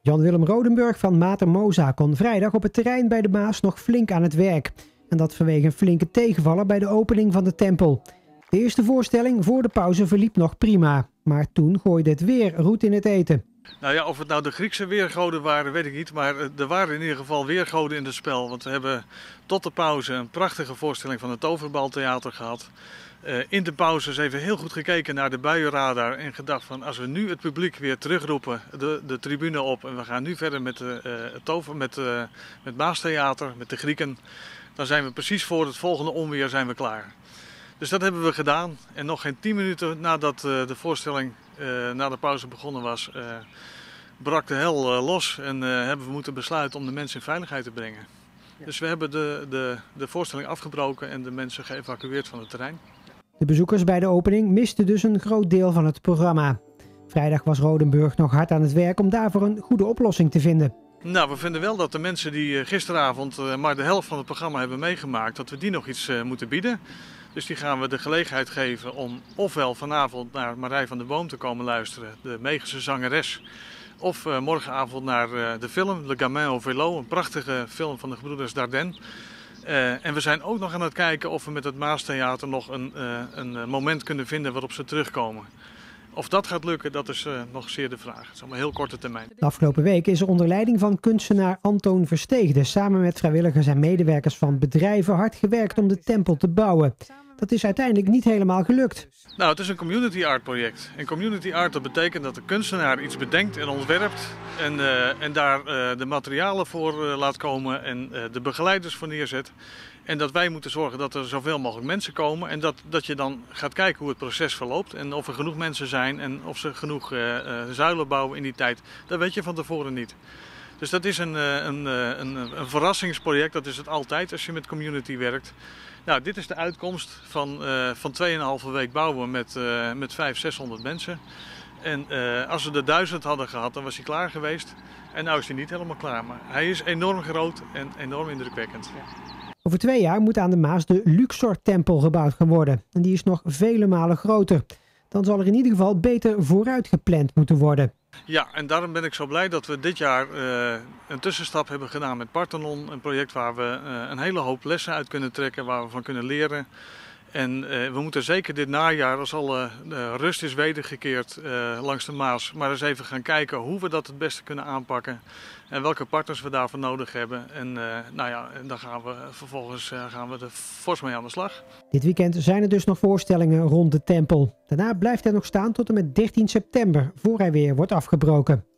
Jan-Willem Rodenburg van Mater Moza kon vrijdag op het terrein bij de Maas nog flink aan het werk. En dat vanwege een flinke tegenvaller bij de opening van de tempel. De eerste voorstelling voor de pauze verliep nog prima. Maar toen gooide het weer roet in het eten. Nou ja, of het nou de Griekse weergoden waren, weet ik niet. Maar er waren in ieder geval weergoden in het spel. Want we hebben tot de pauze een prachtige voorstelling van het Toverbaltheater gehad. In de pauze is even heel goed gekeken naar de buienradar en gedacht van als we nu het publiek weer terugroepen de tribune op en we gaan nu verder met het Maastheater, met de Grieken, dan zijn we precies voor het volgende onweer zijn we klaar. Dus dat hebben we gedaan en nog geen 10 minuten nadat de voorstelling na de pauze begonnen was, brak de hel los en hebben we moeten besluiten om de mensen in veiligheid te brengen. Ja. Dus we hebben de voorstelling afgebroken en de mensen geëvacueerd van het terrein. De bezoekers bij de opening misten dus een groot deel van het programma. Vrijdag was Rodenburg nog hard aan het werk om daarvoor een goede oplossing te vinden. Nou, we vinden wel dat de mensen die gisteravond maar de helft van het programma hebben meegemaakt, dat we die nog iets moeten bieden. Dus die gaan we de gelegenheid geven om ofwel vanavond naar Marij van der Boom te komen luisteren, de Meegse zangeres. Of morgenavond naar de film Le Gamin au Vélo, een prachtige film van de gebroeders Dardenne. En we zijn ook nog aan het kijken of we met het Maastheater nog een moment kunnen vinden waarop ze terugkomen. Of dat gaat lukken, dat is nog zeer de vraag. Het is allemaal heel korte termijn. De afgelopen week is er onder leiding van kunstenaar Antoon Versteegde samen met vrijwilligers en medewerkers van bedrijven hard gewerkt om de tempel te bouwen. Dat is uiteindelijk niet helemaal gelukt. Nou, het is een community art project. En community art, dat betekent dat de kunstenaar iets bedenkt en ontwerpt en daar de materialen voor laat komen en de begeleiders voor neerzet. En dat wij moeten zorgen dat er zoveel mogelijk mensen komen en dat je dan gaat kijken hoe het proces verloopt en of er genoeg mensen zijn en of ze genoeg zuilen bouwen in die tijd. Dat weet je van tevoren niet. Dus dat is een verrassingsproject, dat is het altijd als je met community werkt. Nou, dit is de uitkomst van 2,5 week bouwen met 500, 600 mensen. En als we er 1000 hadden gehad, dan was hij klaar geweest. En nu is hij niet helemaal klaar, maar hij is enorm groot en enorm indrukwekkend. Over 2 jaar moet aan de Maas de Luxor-tempel gebouwd gaan worden. En die is nog vele malen groter. Dan zal er in ieder geval beter vooruit gepland moeten worden. Ja, en daarom ben ik zo blij dat we dit jaar een tussenstap hebben gedaan met Parthenon. Een project waar we een hele hoop lessen uit kunnen trekken, waar we van kunnen leren. En we moeten zeker dit najaar, als alle rust is wedergekeerd langs de Maas, maar eens even gaan kijken hoe we dat het beste kunnen aanpakken. En welke partners we daarvoor nodig hebben. En nou ja, dan gaan we vervolgens er fors mee aan de slag. Dit weekend zijn er dus nog voorstellingen rond de tempel. Daarna blijft hij nog staan tot en met 13 september, voor hij weer wordt afgebroken.